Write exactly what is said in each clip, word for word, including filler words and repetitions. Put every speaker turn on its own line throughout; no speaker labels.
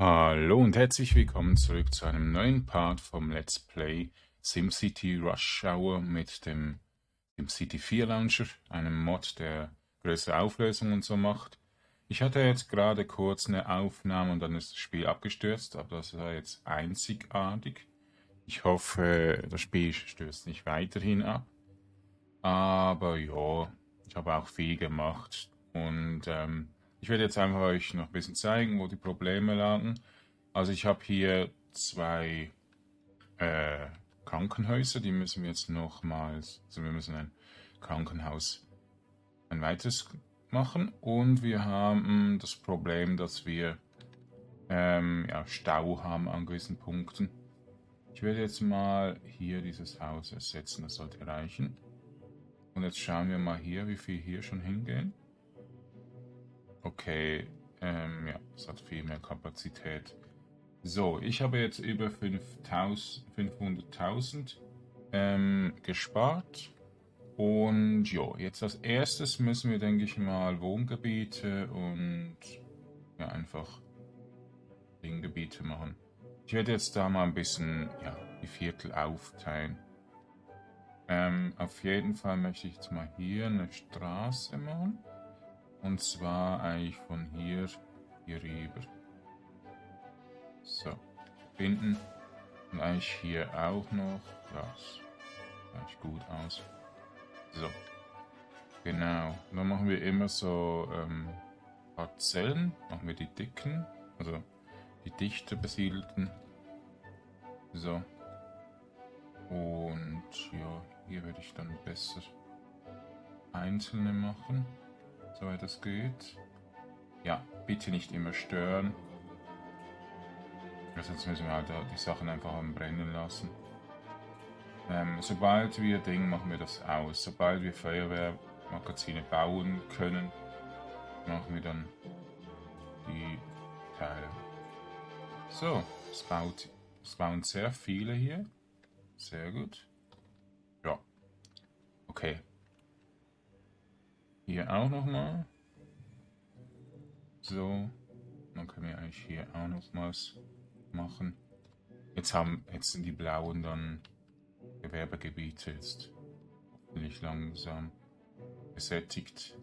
Hallo und herzlich willkommen zurück zu einem neuen Part vom Let's Play SimCity Rush Hour mit dem SimCity vier Launcher, einem Mod, der größere Auflösung und so macht. Ich hatte jetzt gerade kurz eine Aufnahme und dann ist das Spiel abgestürzt, aber das war jetzt einzigartig. Ich hoffe, das Spiel stürzt nicht weiterhin ab. Aber ja, ich habe auch viel gemacht und ähm, ich werde jetzt einfach euch noch ein bisschen zeigen, wo die Probleme lagen. Also ich habe hier zwei äh, Krankenhäuser, die müssen wir jetzt nochmals, also wir müssen ein Krankenhaus, ein weiteres machen und wir haben das Problem, dass wir ähm, ja, Stau haben an gewissen Punkten. Ich werde jetzt mal hier dieses Haus ersetzen, das sollte reichen. Und jetzt schauen wir mal hier, wie viel hier schon hingehen. Okay, ähm, ja, es hat viel mehr Kapazität. So, ich habe jetzt über fünfhunderttausend ähm, gespart. Und ja, jetzt als erstes müssen wir, denke ich mal, Wohngebiete und ja, einfach Dinggebiete machen. Ich werde jetzt da mal ein bisschen ja, die Viertel aufteilen. Ähm, auf jeden Fall möchte ich jetzt mal hier eine Straße machen. Und zwar eigentlich von hier hier rüber. So, verbinden. Und eigentlich hier auch noch. Ja, sieht eigentlich gut aus. So, genau. Und dann machen wir immer so ähm, Parzellen. Machen wir die dicken, also die dichter besiedelten. So. Und ja, hier werde ich dann besser einzelne machen, soweit das geht. Ja, bitte nicht immer stören. Sonst müssen wir halt die Sachen einfach am Brennen lassen. Ähm, sobald wir Ding machen wir das aus. Sobald wir Feuerwehrmagazine bauen können, machen wir dann die Teile. So, es, baut, es bauen sehr viele hier. Sehr gut. Ja. Okay. Hier auch nochmal. So. Dann können wir eigentlich hier auch noch was machen. Jetzt haben, jetzt sind die blauen dann Gewerbegebiete jetzt hoffentlich langsam gesättigt.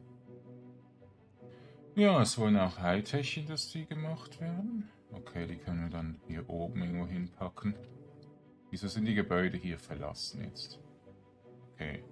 Ja, es wollen auch Hightech-Industrie gemacht werden. Okay, die können wir dann hier oben irgendwo hinpacken. Wieso sind die Gebäude hier verlassen jetzt? Okay.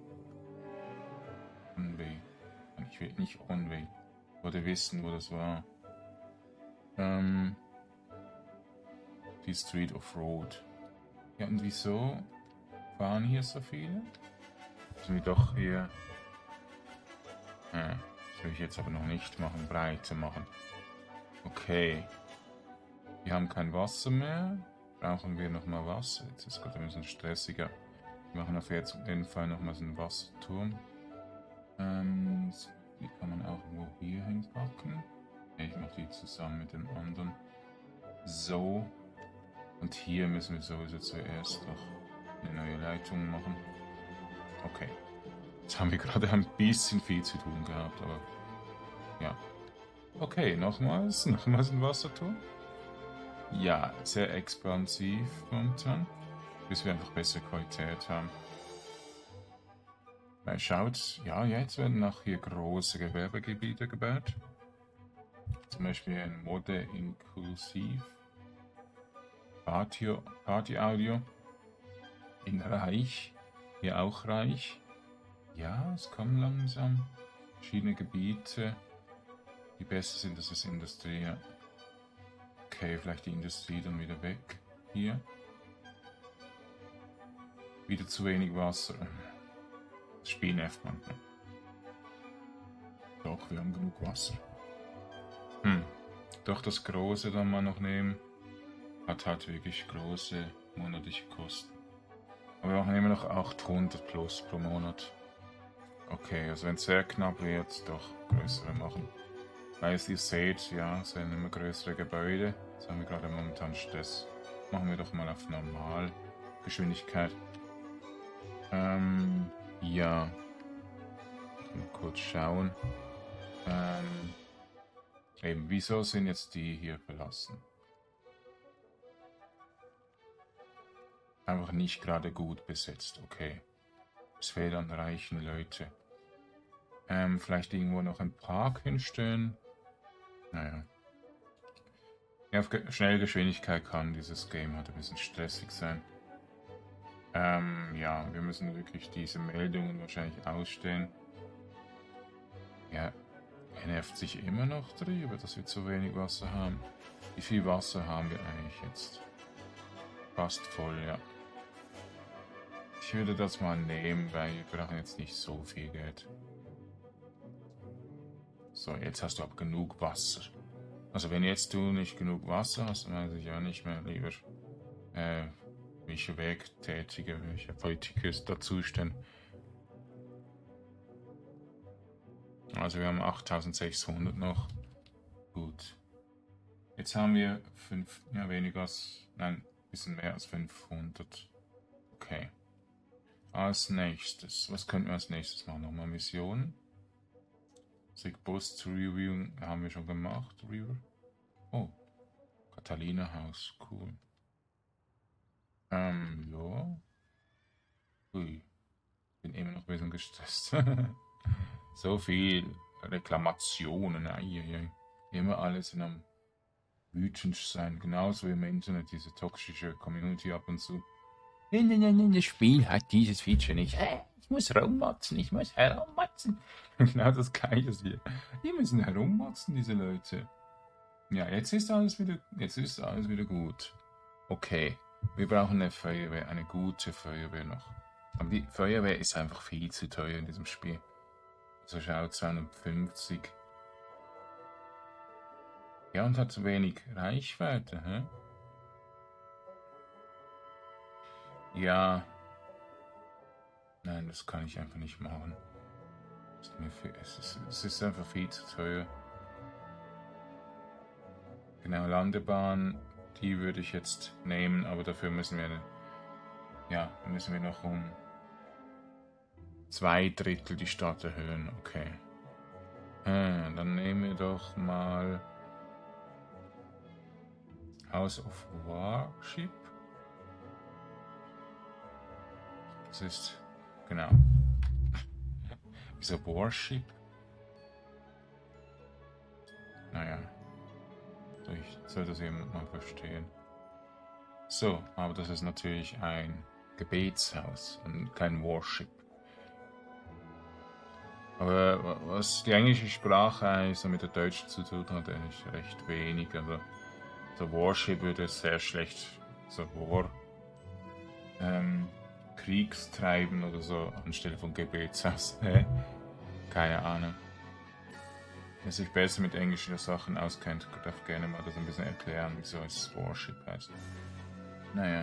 Onway. Ich will nicht Onway. Ich wollte wissen, wo das war. Ähm, die Street of Road. Ja, und wieso fahren hier so viele? Müssen wir doch hier... Ja, das will ich jetzt aber noch nicht machen, breiter machen. Okay. Wir haben kein Wasser mehr. Brauchen wir nochmal Wasser? Jetzt ist es gerade ein bisschen stressiger. Wir machen auf jeden Fall nochmal so einen Wasserturm. Ähm, die kann man auch irgendwo hier hinpacken. Ich mache die zusammen mit dem anderen. So. Und hier müssen wir sowieso zuerst noch eine neue Leitung machen. Okay. Jetzt haben wir gerade ein bisschen viel zu tun gehabt, aber ja. Okay, nochmals, nochmals ein Wasserturm. Ja, sehr expansiv momentan, bis wir einfach bessere Qualität haben. Weil schaut, ja, jetzt werden auch hier große Gewerbegebiete gebaut. Zum Beispiel ein Mode inklusiv. Party, Party Audio. In Reich. Hier auch Reich. Ja, es kommen langsam verschiedene Gebiete, die besser sind, das ist Industrie. Okay, vielleicht die Industrie dann wieder weg. Hier. Wieder zu wenig Wasser. Das Spiel nervt manchmal. Doch, wir haben genug Wasser. Hm. Doch das Große dann mal noch nehmen. Hat halt wirklich große monatliche Kosten. Aber wir machen immer noch achthundert plus pro Monat. Okay, also wenn es sehr knapp wird, doch größere machen. Weil ihr seht, ja, es werden immer größere Gebäude. Jetzt haben wir gerade momentan Stress. Machen wir doch mal auf Normalgeschwindigkeit. Ähm, ja. Mal kurz schauen. Ähm, eben, wieso sind jetzt die hier verlassen? einfach nicht gerade gut besetzt. Okay. Es fehlen an reichen Leute. Ähm, vielleicht irgendwo noch einen Park hinstellen. Naja. Ja, auf Ge Schnellgeschwindigkeit kann dieses Game halt ein bisschen stressig sein. Ähm, ja, wir müssen wirklich diese Meldungen wahrscheinlich ausstellen. Ja, er nervt sich immer noch drüber, dass wir zu wenig Wasser haben. Wie viel Wasser haben wir eigentlich jetzt? Fast voll, ja. Ich würde das mal nehmen, weil wir brauchen jetzt nicht so viel Geld. So, jetzt hast du aber genug Wasser. Also wenn jetzt du nicht genug Wasser hast, dann weiß ich auch nicht mehr lieber, äh, welche Werktätige, welche Politiker dazu stehen. Also wir haben achttausendsechshundert noch. Gut. Jetzt haben wir fünf, ja weniger als, nein, ein bisschen mehr als fünfhundert. Okay. Als nächstes, was könnten wir als nächstes machen? Nochmal Missionen. Sick Boss zu reviewen haben wir schon gemacht. River. Oh, Catalina Haus, cool. Ähm, ja. Ui, bin immer noch ein bisschen gestresst. So viel Reklamationen, ei, ei, ei. Immer alles in einem wütend sein, genauso wie im Internet, diese toxische Community ab und zu. Nein, nein, nein, nein, das Spiel hat dieses Feature nicht. Äh, ich muss rummotzen, ich muss herummotzen. Genau das Gleiche hier. Die müssen herummotzen, diese Leute. Ja, jetzt ist alles wieder, jetzt ist alles wieder gut. Okay, wir brauchen eine Feuerwehr, eine gute Feuerwehr noch. Aber die Feuerwehr ist einfach viel zu teuer in diesem Spiel. So schaut zweihundertfünfzig. Ja, und hat zu wenig Reichweite, hä? Ja. Nein, das kann ich einfach nicht machen. Es ist, es ist einfach viel zu teuer. Genau, Landebahn, die würde ich jetzt nehmen, aber dafür müssen wir, ja, müssen wir noch um zwei Drittel die Stadt erhöhen. Okay. Hm, dann nehmen wir doch mal House of Warship. Das ist, genau. Wieso Warship? Naja. Ich soll das jemand mal verstehen. So, aber das ist natürlich ein Gebetshaus und kein Worship. Aber was die englische Sprache eigentlich so mit der deutschen zu tun hat, ist recht wenig. Also so Worship würde sehr schlecht, so War, ähm, Kriegstreiben oder so anstelle von Gebetshaus. Keine Ahnung. Wer sich besser mit englischen Sachen auskennt, darf gerne mal das ein bisschen erklären, wieso es Worship heißt. Naja.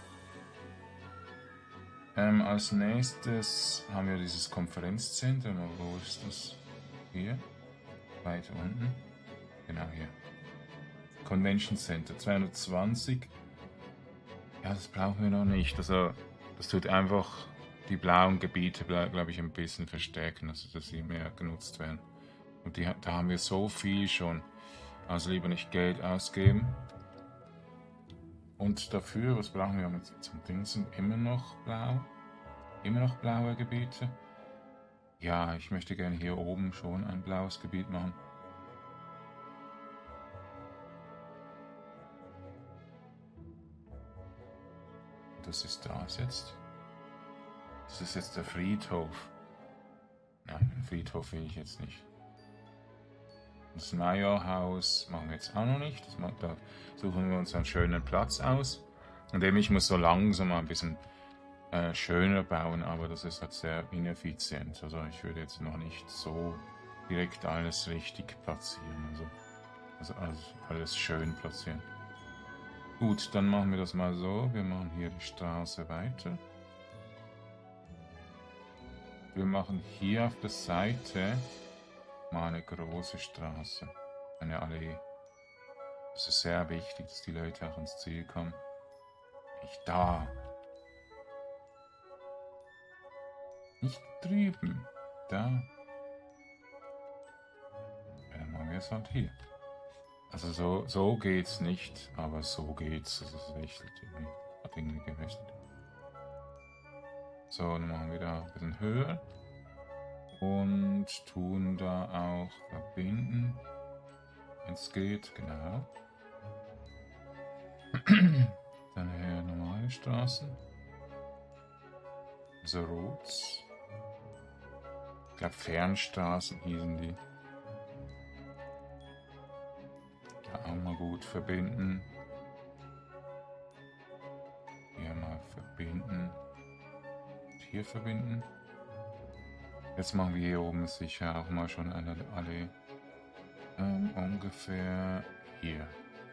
Ähm, als nächstes haben wir dieses Konferenzzentrum. Wo ist das? Hier? Weit unten? Genau hier. Convention Center zweihundertzwanzig. Ja, das brauchen wir noch nicht. Also, das tut einfach die blauen Gebiete, glaube ich, ein bisschen verstärken, also dass sie mehr genutzt werden. Und die, da haben wir so viel schon. Also lieber nicht Geld ausgeben. Und dafür, was brauchen wir jetzt zum Ding? Sind immer noch blau? Immer noch blaue Gebiete? Ja, ich möchte gerne hier oben schon ein blaues Gebiet machen. Das ist das jetzt. Das ist jetzt der Friedhof. Nein, den Friedhof will ich jetzt nicht. Das Majorhaus machen wir jetzt auch noch nicht. Das, da suchen wir uns einen schönen Platz aus. Und eben, ich muss so langsam mal ein bisschen äh, schöner bauen, aber das ist halt sehr ineffizient. Also ich würde jetzt noch nicht so direkt alles richtig platzieren. Also, also, also alles schön platzieren. Gut, dann machen wir das mal so. Wir machen hier die Straße weiter. Wir machen hier auf der Seite mal eine große Straße, eine Allee. Es ist sehr wichtig, dass die Leute auch ans Ziel kommen. Nicht da. Nicht drüben. Da. Ja, dann machen wir es halt hier. Also so, so geht's nicht, aber so geht's. Das ist echt irgendwie, hat irgendwie gewechselt. So, dann machen wir da ein bisschen höher. Und tun da auch verbinden. Wenn es geht, genau. Dann hier normale Straßen. The Roads. Ich glaube, Fernstraßen hießen die. Da auch mal gut verbinden. Hier mal verbinden. Und hier verbinden. Jetzt machen wir hier oben sicher auch mal schon eine Allee. Ähm, ungefähr hier.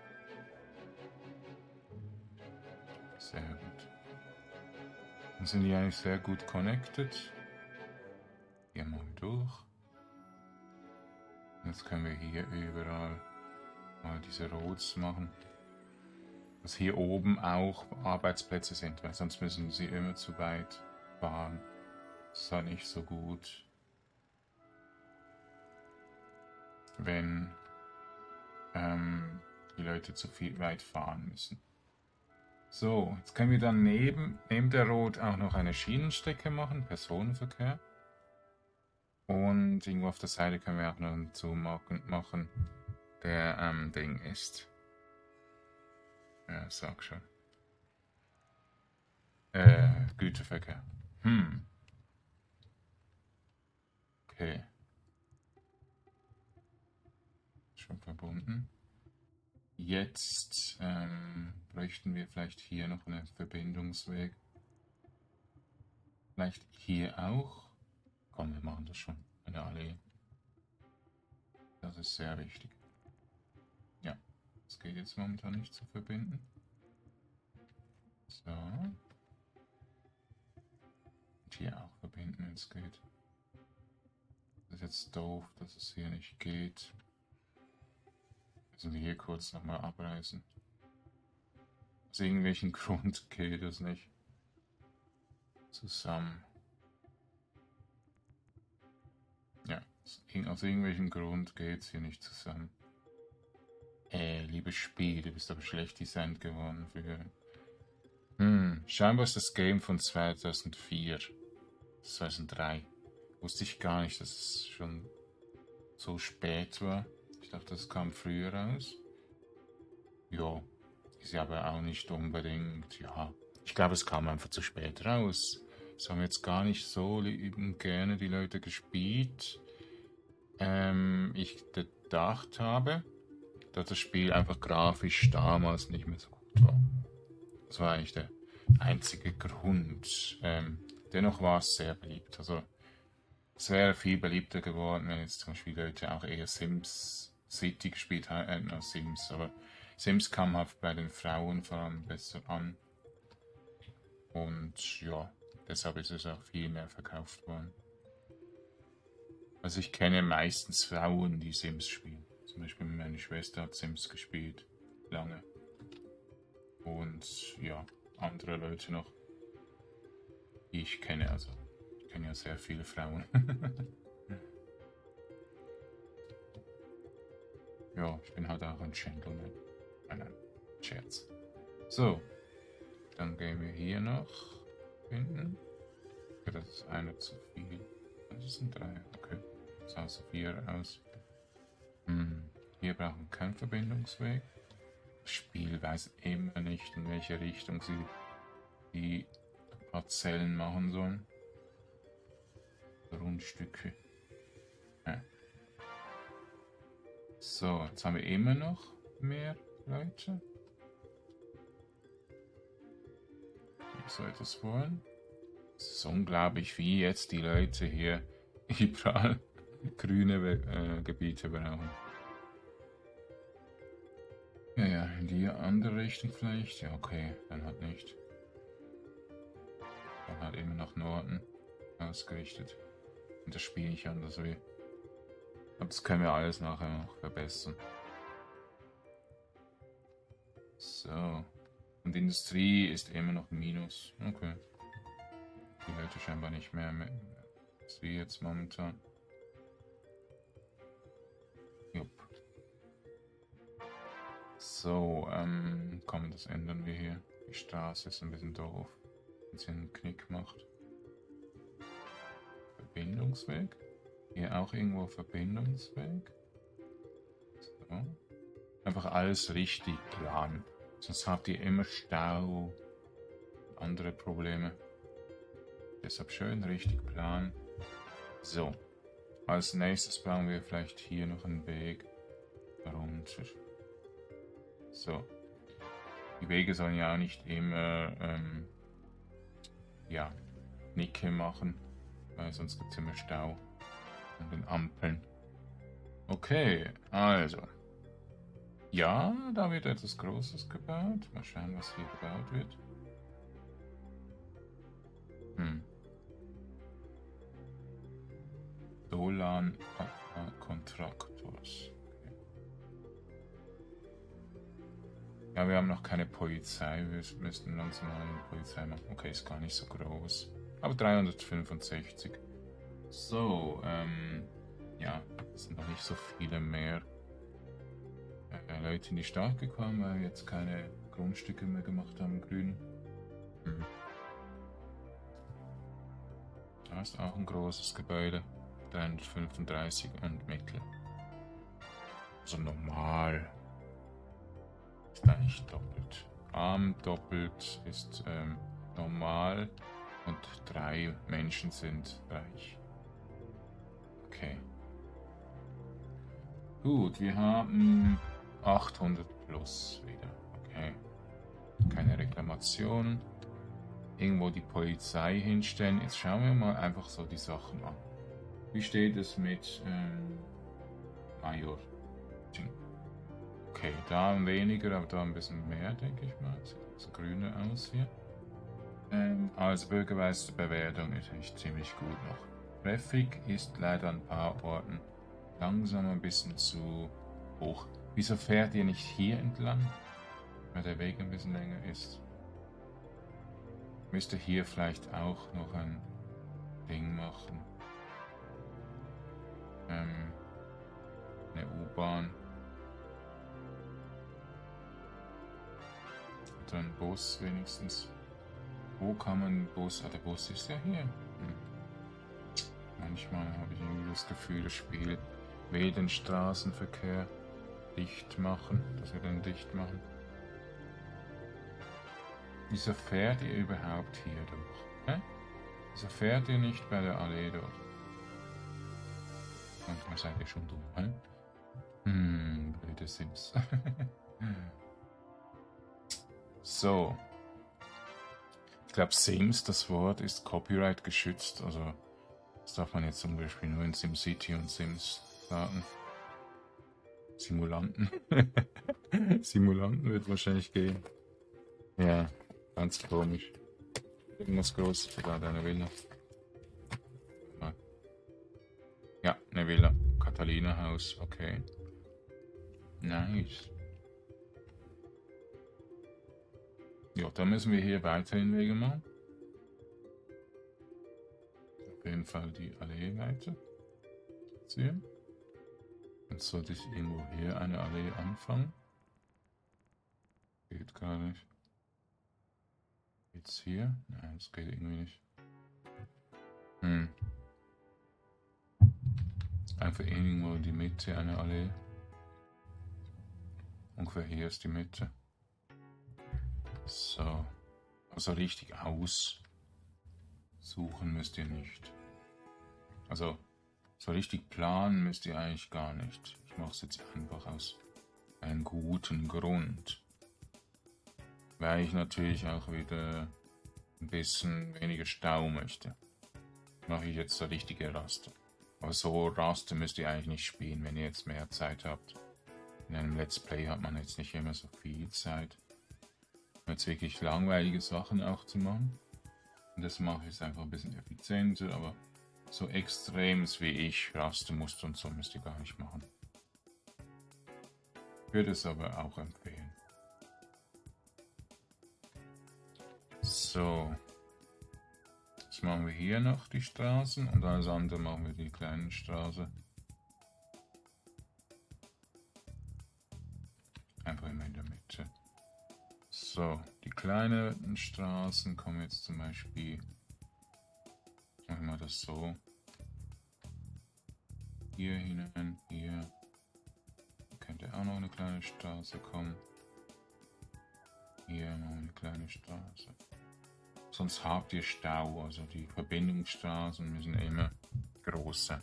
Sehr gut. Dann sind die eigentlich sehr gut connected. Hier mal durch. Jetzt können wir hier überall mal diese Roads machen. Dass hier oben auch Arbeitsplätze sind, weil sonst müssen sie immer zu weit fahren. Das ist halt nicht so gut, wenn ähm, die Leute zu viel weit fahren müssen. So, jetzt können wir dann neben, neben der Road auch noch eine Schienenstrecke machen, Personenverkehr. Und irgendwo auf der Seite können wir auch noch einen Zoom machen, der ähm, Ding ist. Ja, sag schon. Äh, Güterverkehr. Hm. Okay. Schon verbunden. Jetzt ähm, bräuchten wir vielleicht hier noch einen Verbindungsweg. Vielleicht hier auch. Komm, wir machen das schon. Eine Allee. Das ist sehr wichtig. Ja, das geht jetzt momentan nicht zu verbinden. So. Und hier auch verbinden, wenn es geht. Das ist jetzt doof, dass es hier nicht geht. Müssen wir hier kurz nochmal abreißen. Aus irgendwelchen Grund geht es nicht zusammen. Ja, aus irgendwelchen Grund geht es hier nicht zusammen. Äh, liebes Spiel, du bist aber schlecht designt geworden für... Hm, scheinbar ist das Game von zweitausendvier. zweitausenddrei. Wusste ich gar nicht, dass es schon so spät war. Ich dachte, das kam früher raus. Ja, ist ja aber auch nicht unbedingt, ja. Ich glaube, es kam einfach zu spät raus. Das haben jetzt gar nicht so lieben gerne die Leute gespielt. Ähm, ich gedacht habe, dass das Spiel einfach grafisch damals nicht mehr so gut war. Das war eigentlich der einzige Grund. Ähm, dennoch war es sehr beliebt. Also es wäre viel beliebter geworden, wenn jetzt zum Beispiel Leute auch eher Sims City gespielt hätten als Sims. Aber Sims kam halt bei den Frauen vor allem besser an. Und ja, deshalb ist es auch viel mehr verkauft worden. Also ich kenne meistens Frauen, die Sims spielen. Zum Beispiel meine Schwester hat Sims gespielt. Lange. Und ja, andere Leute noch, die ich kenne. Also ich kenne ja sehr viele Frauen. Ja, ich bin halt auch ein Gentleman. Nein, nein, Scherz. So, dann gehen wir hier noch finden. Okay, das ist einer zu viel. Das sind drei, okay. Das sah so vier aus. Hm. Hier brauchen wir keinen Verbindungsweg. Das Spiel weiß immer nicht, in welche Richtung sie die Parzellen machen sollen. Grundstücke. Ja. So, jetzt haben wir immer noch mehr Leute, die so etwas wollen. Es ist unglaublich, wie jetzt die Leute hier überall grüne äh, Gebiete brauchen. Ja, ja, in die andere Richtung vielleicht. Ja, okay, dann halt nicht. Dann halt immer nach Norden ausgerichtet. Und das Spiel nicht anders wie. Aber das können wir alles nachher noch verbessern. So. Und Industrie ist immer noch Minus. Okay. Die Leute scheinbar nicht mehr mit. Das wie jetzt momentan. Jupp. So, ähm, komm, das ändern wir hier. Die Straße ist ein bisschen doof, wenn sie einen Knick macht. Verbindungsweg. Hier auch irgendwo Verbindungsweg. So. Einfach alles richtig planen. Sonst habt ihr immer Stau und andere Probleme. Deshalb schön richtig planen. So. Als nächstes bauen wir vielleicht hier noch einen Weg runter. So. Die Wege sollen ja auch nicht immer ähm, ja, Nicke machen, weil sonst gibt es immer Stau an den Ampeln. Okay, also. Ja, da wird etwas Großes gebaut. Mal schauen, was hier gebaut wird. Hm. Dolan Kontraktors. Okay. Ja, wir haben noch keine Polizei. Wir müssten langsam mal eine Polizei machen. Okay, ist gar nicht so groß. Aber dreihundertfünfundsechzig. So, ähm, ja, es sind noch nicht so viele mehr äh, Leute in die Stadt gekommen, weil wir jetzt keine Grundstücke mehr gemacht haben, grün. Hm. Da ist auch ein großes Gebäude. dreihundertfünfunddreißig und mittel. Also normal. Ist eigentlich doppelt. Arm doppelt ist ähm, normal und drei Menschen sind reich. Okay. Gut, wir haben achthundert plus wieder. Okay. Keine Reklamationen. Irgendwo die Polizei hinstellen. Jetzt schauen wir mal einfach so die Sachen an. Wie steht es mit ähm, Major? Okay, da weniger, aber da ein bisschen mehr, denke ich mal. Sieht das grüner aus hier. Ähm, also Bürgermeisterbewertung ist echt ziemlich gut noch. Traffic ist leider an ein paar Orten langsam ein bisschen zu hoch. Wieso fährt ihr nicht hier entlang? Weil der Weg ein bisschen länger ist. Müsste hier vielleicht auch noch ein Ding machen. Ähm, eine U-Bahn. Oder ein Bus wenigstens. Wo kann man einen Bus? Ah, der Bus ist ja hier. Hm. Manchmal habe ich irgendwie das Gefühl, das Spiel will den Straßenverkehr dicht machen, dass wir den dicht machen. Wieso fährt ihr überhaupt hier durch? Hä? Wieso fährt ihr nicht bei der Allee durch? Manchmal seid ihr schon dumm, hä? Hm, blöde Sims. So. Ich glaube, Sims, das Wort ist Copyright geschützt. Also, das darf man jetzt zum Beispiel nur in SimCity und Sims sagen. Simulanten. Simulanten wird wahrscheinlich gehen. Ja, ganz komisch. Irgendwas Großes, sogar deine Villa. Ja, eine Villa. Catalina Haus, okay. Nice. Ja, dann müssen wir hier weiterhin Wege machen. Auf jeden Fall die Allee weiter ziehen. Jetzt sollte ich irgendwo hier eine Allee anfangen. Geht gar nicht. Jetzt hier? Nein, das geht irgendwie nicht. Hm. Einfach irgendwo in die Mitte eine Allee. Ungefähr hier ist die Mitte. So. Also richtig aussuchen müsst ihr nicht. Also so richtig planen müsst ihr eigentlich gar nicht. Ich mache es jetzt einfach aus einem guten Grund. Weil ich natürlich auch wieder ein bisschen weniger Stau möchte. Mache ich jetzt so richtige Raster. Aber so Raster müsst ihr eigentlich nicht spielen, wenn ihr jetzt mehr Zeit habt. In einem Let's Play hat man jetzt nicht immer so viel Zeit. Jetzt wirklich langweilige Sachen auch zu machen. Und das mache ich jetzt einfach ein bisschen effizienter, aber so extremes wie ich, Rastermuster und so müsst ihr gar nicht machen. Ich würde es aber auch empfehlen. So. Jetzt machen wir hier noch die Straßen und alles andere machen wir die kleinen Straßen. Einfach immer in der Mitte. So, die kleinen Straßen kommen jetzt zum Beispiel, machen wir das so, hier hinein, hier. Könnte auch noch eine kleine Straße kommen. Hier noch eine kleine Straße. Sonst habt ihr Stau, also die Verbindungsstraßen müssen immer groß sein.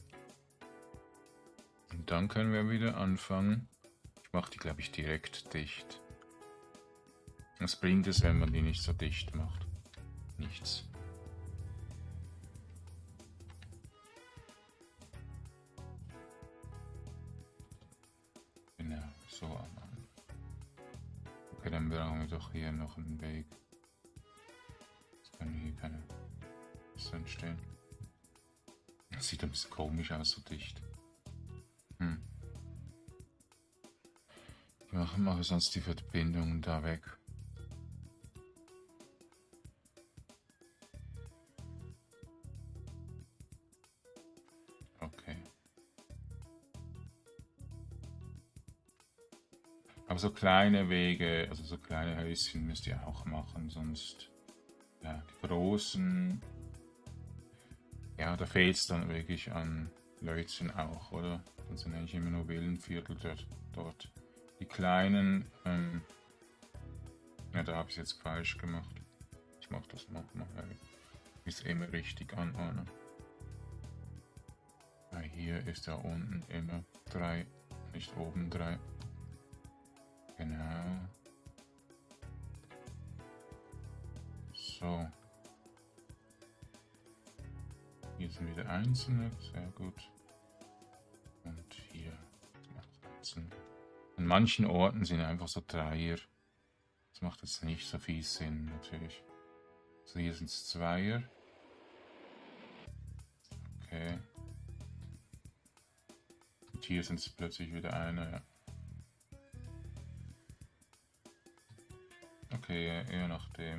Und dann können wir wieder anfangen. Ich mache die, glaube ich, direkt dicht. Was bringt es, wenn man die nicht so dicht macht? Nichts. Genau, so anmachen. Okay, dann brauchen wir doch hier noch einen Weg. Jetzt können wir hier keine Piste entstehen. Das sieht ein bisschen komisch aus, so dicht. Hm. Ich mache, mache sonst die Verbindungen da weg. Okay. Aber so kleine Wege, also so kleine Häuschen müsst ihr auch machen, sonst ja, die großen, ja, da fehlt es dann wirklich an Leuten auch, oder? Dann sind eigentlich immer nur Villenviertel dort. dort. Die kleinen, ähm, ja, da habe ich es jetzt falsch gemacht. Ich mache das nochmal, ist immer richtig anordnen. Ja, hier ist da unten immer drei, nicht oben drei. Genau. So. Hier sind wieder einzelne, sehr gut. Und hier einzelne. An manchen Orten sind einfach so Dreier. Das macht jetzt nicht so viel Sinn, natürlich. So, hier sind es Zweier. Okay. Und hier sind es plötzlich wieder eine. Okay, eher nachdem.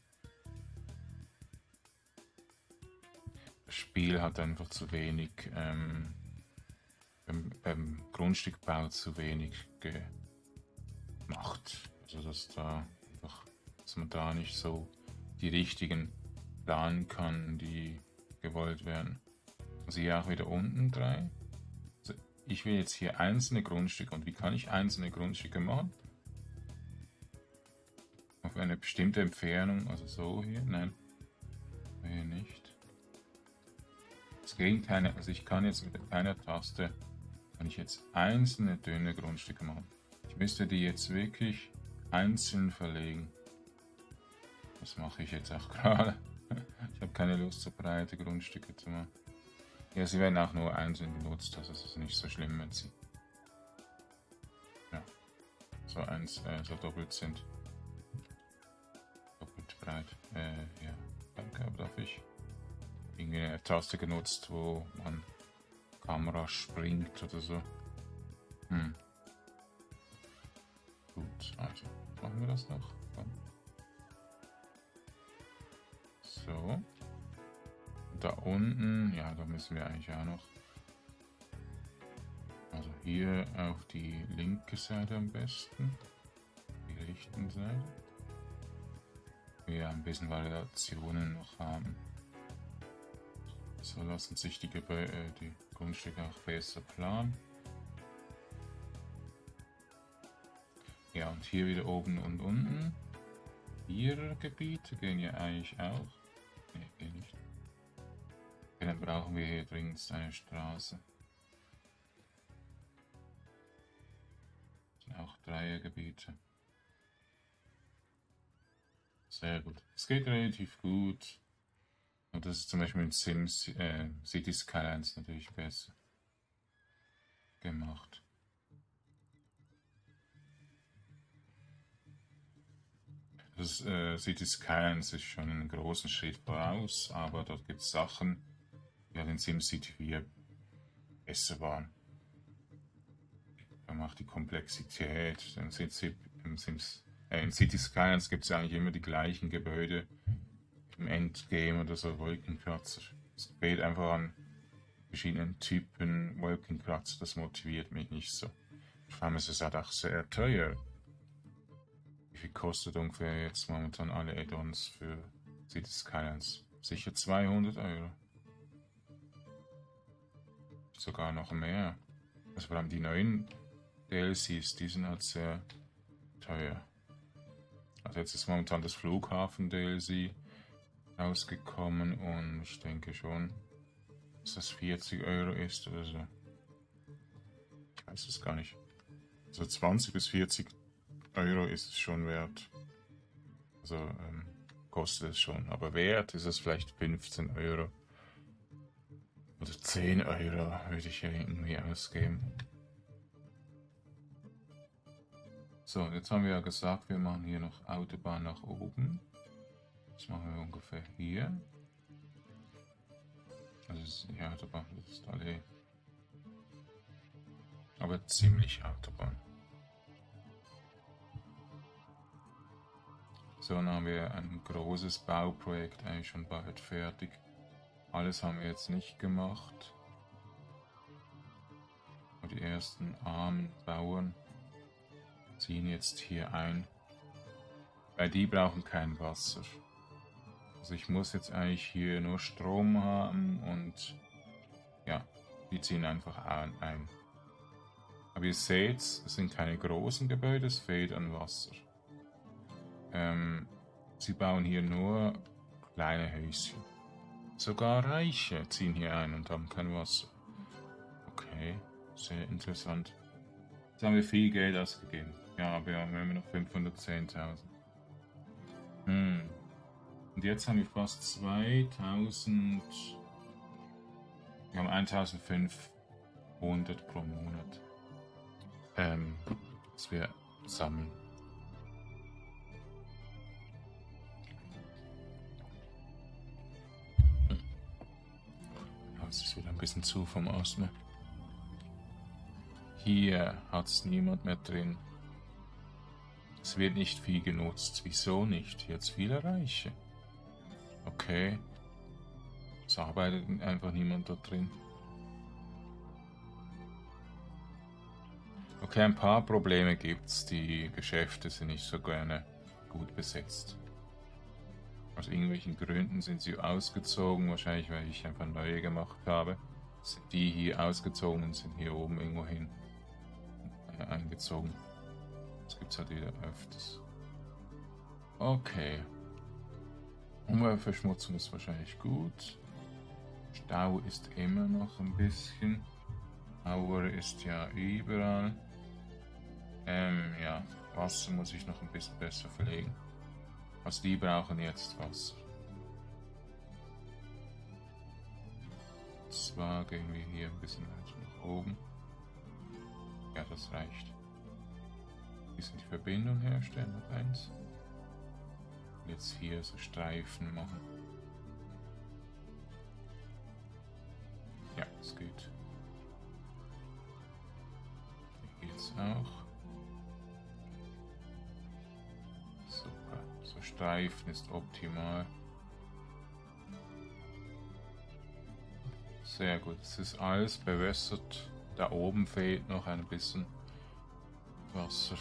Das Spiel hat einfach zu wenig, ähm, beim, beim Grundstückbau zu wenig gemacht. Also dass da einfach, dass man da nicht so die richtigen planen kann, die gewollt werden. Also hier auch wieder unten drei. Also ich will jetzt hier einzelne Grundstücke. Und wie kann ich einzelne Grundstücke machen? Auf eine bestimmte Entfernung, also so hier, nein, hier nicht. Es geht keine, also ich kann jetzt mit einer Taste, kann ich jetzt einzelne dünne Grundstücke machen. Ich müsste die jetzt wirklich einzeln verlegen. Das mache ich jetzt auch gerade. Ich habe keine Lust, so breite Grundstücke zu machen. Ja, sie werden auch nur einzeln benutzt, also es ist nicht so schlimm, wenn sie ja, so eins, äh, so doppelt sind. Doppelt breit. Äh, ja, danke, aber darf ich irgendwie eine Taste genutzt, wo man Kamera springt oder so. Hm. Gut, also machen wir das noch. So. Da unten, ja, da müssen wir eigentlich auch noch. Also hier auf die linke Seite am besten. Die rechten Seite. Wir ein bisschen Variationen noch haben. So lassen sich die, Gebä äh, die Grundstücke auch besser planen. Ja, und hier wieder oben und unten. Ihre Gebiete gehen ja eigentlich auch. Ne, gehen nicht. Okay, dann brauchen wir hier dringend eine Straße. Das sind auch Dreiergebiete. Sehr gut. Es geht relativ gut. Und das ist zum Beispiel in Sims äh, City Skylines natürlich besser gemacht. Das äh, City Skylines ist schon einen großen Schritt voraus, aber dort gibt es Sachen, die halt in SimCity vier besser waren. Da macht die Komplexität, im Sims, äh, in City Skylines gibt es eigentlich immer die gleichen Gebäude. Im Endgame oder so Wolkenkratzer. Es geht einfach an verschiedenen Typen Wolkenkratzer, das motiviert mich nicht so. Vor allem ist es halt auch sehr teuer. Wie viel kostet ungefähr jetzt momentan alle Add-ons für Cities Skylines? Sicher zweihundert Euro. sogar noch mehr. Also vor allem die neuen D L Cs, die sind halt sehr teuer. Also jetzt ist momentan das Flughafen-D L C rausgekommen und ich denke schon, dass das vierzig Euro ist oder so. Ich weiß es gar nicht. Also zwanzig bis vierzig Euro ist es schon wert. Also ähm, kostet es schon. Aber wert ist es vielleicht fünfzehn Euro. Oder zehn Euro würde ich ja irgendwie ausgeben. So, jetzt haben wir ja gesagt, wir machen hier noch Autobahn nach oben. Das machen wir ungefähr hier. Also das ist die Autobahn, das ist Allee. Aber ziemlich Autobahn. So, dann haben wir ein großes Bauprojekt eigentlich schon bald fertig. Alles haben wir jetzt nicht gemacht. Und die ersten armen Bauern ziehen jetzt hier ein. Weil die brauchen kein Wasser. Also ich muss jetzt eigentlich hier nur Strom haben und ja, die ziehen einfach ein. Aber ihr seht, es sind keine großen Gebäude, es fehlt an Wasser. Ähm, sie bauen hier nur kleine Häuschen. Sogar Reiche ziehen hier ein und haben kein Wasser. Okay, sehr interessant. Jetzt haben wir viel Geld ausgegeben. Ja, aber wir haben immer noch fünfhundertzehntausend. Hm. Und jetzt haben wir fast zweitausend. Wir haben eintausendfünfhundert pro Monat. Ähm, dass wir sammeln. Hm. Das ist wieder ein bisschen zu vom Asthma. Hier hat es niemand mehr drin. Es wird nicht viel genutzt. Wieso nicht? Jetzt viele Reiche. Okay. Es arbeitet einfach niemand da drin. Okay, ein paar Probleme gibt's. Die Geschäfte sind nicht so gerne gut besetzt. Aus irgendwelchen Gründen sind sie ausgezogen. Wahrscheinlich, weil ich einfach neue gemacht habe. Sind die hier ausgezogen und sind hier oben irgendwo hin äh, eingezogen. Das gibt's halt wieder öfters. Okay. Umweltverschmutzung ist wahrscheinlich gut. Stau ist immer noch ein bisschen. Auer ist ja überall. Ähm, ja. Wasser muss ich noch ein bisschen besser verlegen. Also die brauchen jetzt Wasser. Zwar gehen wir hier ein bisschen weiter nach oben. Ja, das reicht. Ein bisschen die Verbindung herstellen, noch eins. Und jetzt hier so Streifen machen. Ja, das geht. Hier geht's auch. Super. So Streifen ist optimal. Sehr gut. Es ist alles bewässert. Da oben fehlt noch ein bisschen Wasser.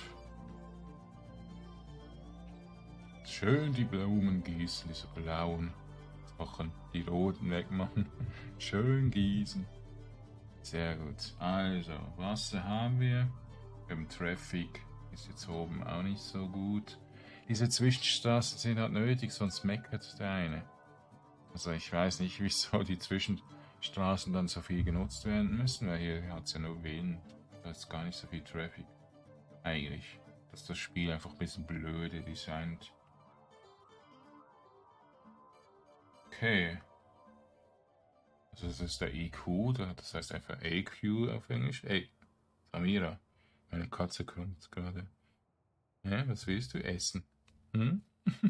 Schön die Blumen gießen, diese blauen Sachen, die roten wegmachen. Schön gießen. Sehr gut. Also, Wasser haben wir. Im Traffic ist jetzt oben auch nicht so gut. Diese Zwischenstraßen sind halt nötig, sonst meckert der eine. Also ich weiß nicht, wieso die Zwischenstraßen dann so viel genutzt werden müssen, weil hier hat es ja nur wen. Da ist gar nicht so viel Traffic. Eigentlich. Dass das Spiel einfach ein bisschen blöde designt. Okay. Also das ist der E Q, das heißt einfach A Q auf Englisch. Ey, Samira, meine Katze kommt gerade. Ja, was willst du essen? Hm?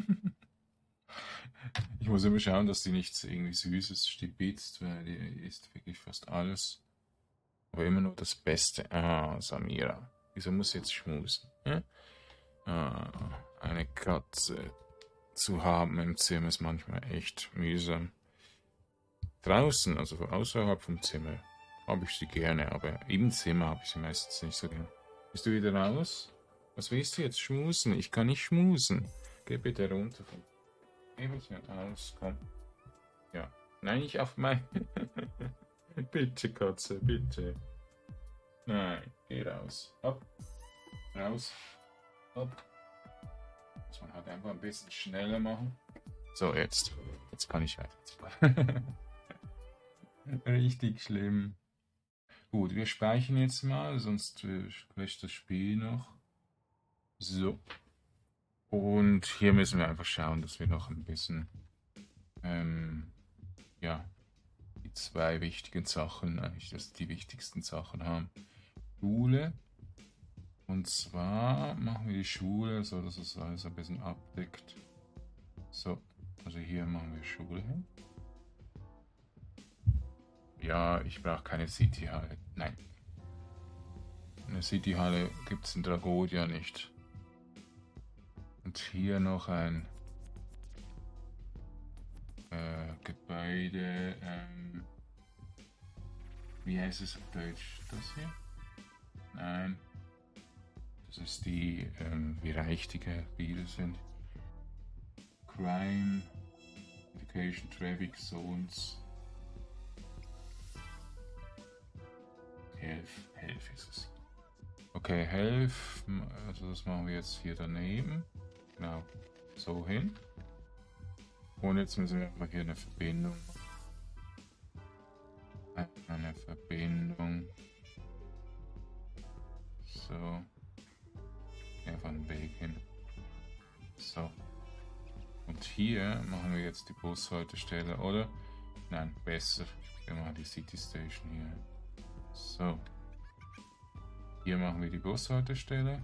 Ich muss immer schauen, dass die nichts irgendwie Süßes stibitzt, weil die isst wirklich fast alles. Aber immer nur das Beste. Ah, Samira. Wieso muss sie jetzt schmusen? Ja? Ah, eine Katze zu haben im Zimmer ist manchmal echt mühsam. Draußen, also außerhalb vom Zimmer, habe ich sie gerne, aber im Zimmer habe ich sie meistens nicht so gerne. Bist du wieder raus? Was willst du jetzt schmusen? Ich kann nicht schmusen. Geh bitte runter. Geh bitte aus, komm. Ja. Nein, nicht auf mein... Bitte, Katze, bitte. Nein, geh raus. Ab. Raus. Ab. Muss man halt einfach ein bisschen schneller machen. So, jetzt. Jetzt kann ich weiter. Richtig schlimm. Gut, wir speichern jetzt mal, sonst crasht das Spiel noch. So. Und hier müssen wir einfach schauen, dass wir noch ein bisschen, ähm, ja, die zwei wichtigen Sachen, eigentlich dass die wichtigsten Sachen haben. Schule. Und zwar machen wir die Schule, so dass es alles ein bisschen abdeckt. So, also hier machen wir Schule hin. Ja, ich brauche keine City-Halle. Nein. Eine City-Halle gibt es in Dragodia nicht. Und hier noch ein äh, Gebäude. Ähm, wie heißt es auf Deutsch? Das hier? Nein. Das ist die, ähm, wie reich die Gebiete sind. Crime, Education, Traffic Zones. Health, Health ist es. Okay, Health, also das machen wir jetzt hier daneben. Genau, so hin. Und jetzt müssen wir einfach hier eine Verbindung machen. Eine Verbindung. So. Einfach einen Weg hin. So. Und hier machen wir jetzt die Bushaltestelle, oder? Nein, besser. Wir machen die City Station hier. So. Hier machen wir die Bushaltestelle.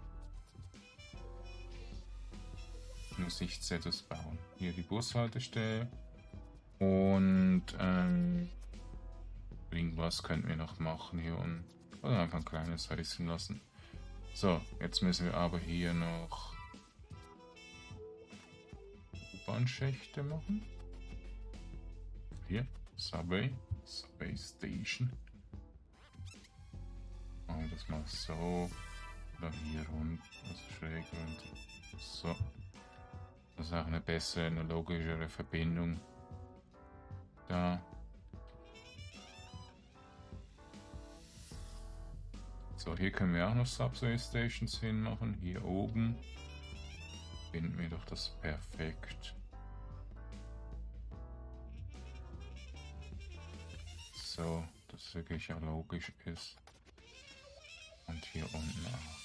Muss ich etwas bauen. Hier die Bushaltestelle. Und ähm, irgendwas könnten wir noch machen hier unten. Oder einfach ein kleines reißen lassen. So, jetzt müssen wir aber hier noch U-Bahn-Schächte machen. Hier, Subway, Subway Station. Machen wir das mal so. Oder hier runter, also schräg runter. So. Das ist auch eine bessere, eine logischere Verbindung. Da. So, hier können wir auch noch Subway Stations hinmachen. Hier oben finden wir doch das perfekt. So, dass es wirklich auch logisch ist. Und hier unten auch.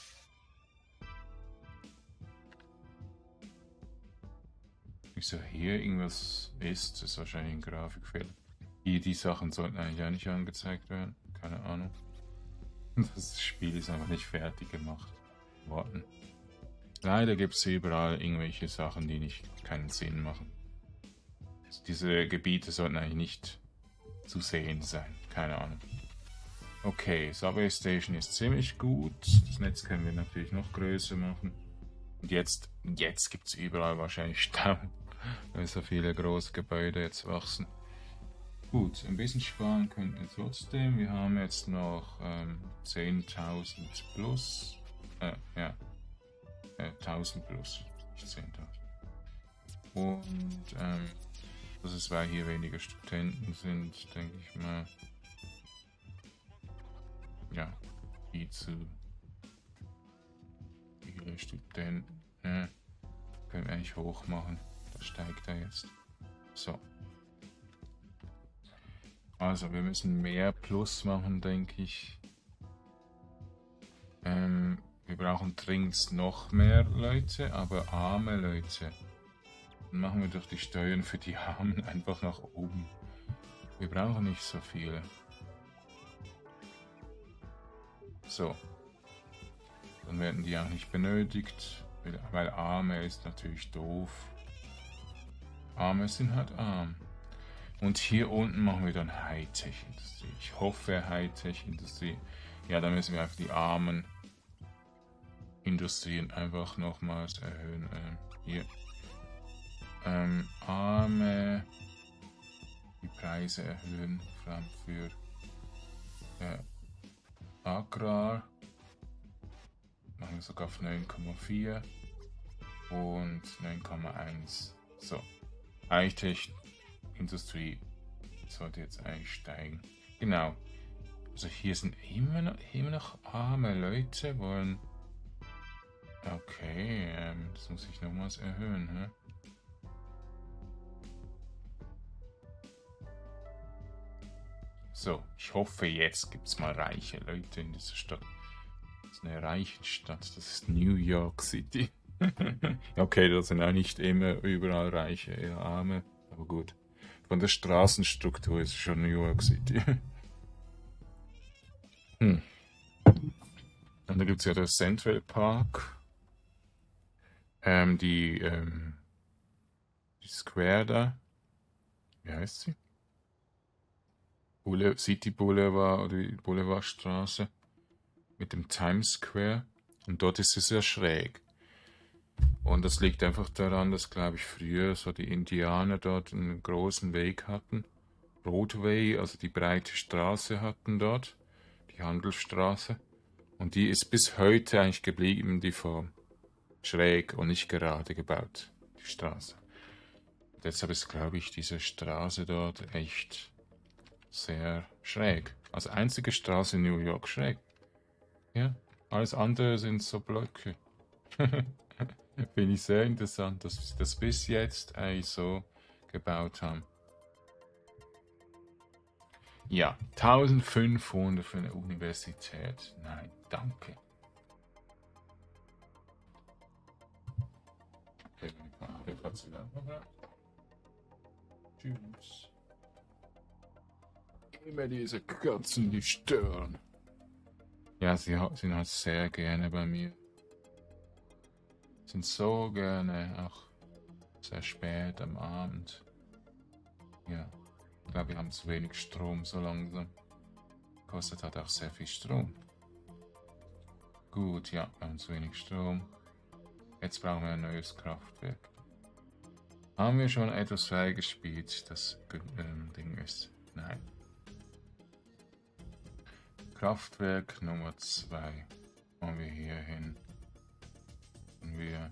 Wieso hier irgendwas ist, ist wahrscheinlich ein Grafikfehler. Hier die Sachen sollten eigentlich auch nicht angezeigt werden. Keine Ahnung. Das Spiel ist einfach nicht fertig gemacht worden. Leider gibt es überall irgendwelche Sachen, die nicht keinen Sinn machen. Also diese Gebiete sollten eigentlich nicht zu sehen sein. Keine Ahnung. Okay, Subway Station ist ziemlich gut. Das Netz können wir natürlich noch größer machen. Und jetzt, jetzt gibt es überall wahrscheinlich Stau, weil so viele große Gebäude jetzt wachsen. Gut, ein bisschen sparen könnten wir trotzdem. Wir haben jetzt noch ähm, zehntausend plus. Äh, ja. Äh, tausend plus. Nicht zehntausend. Und ähm, das ist, weil hier weniger Studenten sind, denke ich mal. Ja, viel zu viele Studenten. Ne? Können wir eigentlich hoch machen. Das steigt da jetzt. So. Also, wir müssen mehr Plus machen, denke ich. Ähm, wir brauchen dringend noch mehr Leute, aber arme Leute. Dann machen wir doch die Steuern für die Armen einfach nach oben. Wir brauchen nicht so viele. So. Dann werden die auch nicht benötigt, weil Arme ist natürlich doof. Arme sind halt arm. Und hier unten machen wir dann Hightech-Industrie. Ich hoffe Hightech-Industrie. Ja, da müssen wir einfach die armen Industrien einfach nochmals erhöhen. Ähm, hier. Ähm, arme. Die Preise erhöhen, vor allem für äh, Agrar. Machen wir sogar auf neun Komma vier und neun Komma eins. So. Hightech Industrie sollte jetzt eigentlich steigen. Genau. Also hier sind immer noch, immer noch arme Leute, wollen... Okay, ähm, das muss ich nochmals erhöhen, hä? So, ich hoffe, jetzt gibt es mal reiche Leute in dieser Stadt. Das ist eine reiche Stadt, das ist New York City. Okay, da sind auch nicht immer überall Reiche, eher Arme, aber gut. Von der Straßenstruktur ist es schon New York City. hm. Und da gibt es ja das Central Park. Ähm, die, ähm, die Square da. Wie heißt sie? Boule City Boulevard oder die Boulevardstraße. Mit dem Times Square. Und dort ist es sehr schräg. Und das liegt einfach daran, dass, glaube ich, früher so die Indianer dort einen großen Weg hatten. Broadway, also die breite Straße hatten dort. Die Handelsstraße. Und die ist bis heute eigentlich geblieben, die Form. Schräg und nicht gerade gebaut, die Straße. Deshalb ist, glaube ich, diese Straße dort echt sehr schräg. Also einzige Straße in New York schräg. Ja, alles andere sind so Blöcke. Finde ich sehr interessant, dass sie das bis jetzt eigentlich so gebaut haben. Ja, eintausendfünfhundert für eine Universität. Nein, danke. Okay, tschüss. Immer diese Katzen, die stören. Ja, sie sind halt sehr gerne bei mir. Sind so gerne, auch sehr spät am Abend. Ja, ich glaube, wir haben zu wenig Strom so langsam. Kostet halt auch sehr viel Strom. Gut, ja, wir haben zu wenig Strom. Jetzt brauchen wir ein neues Kraftwerk. Haben wir schon etwas freigespielt, das ähm, Ding ist? Nein. Kraftwerk Nummer zwei. Machen wir hier hin. Und wir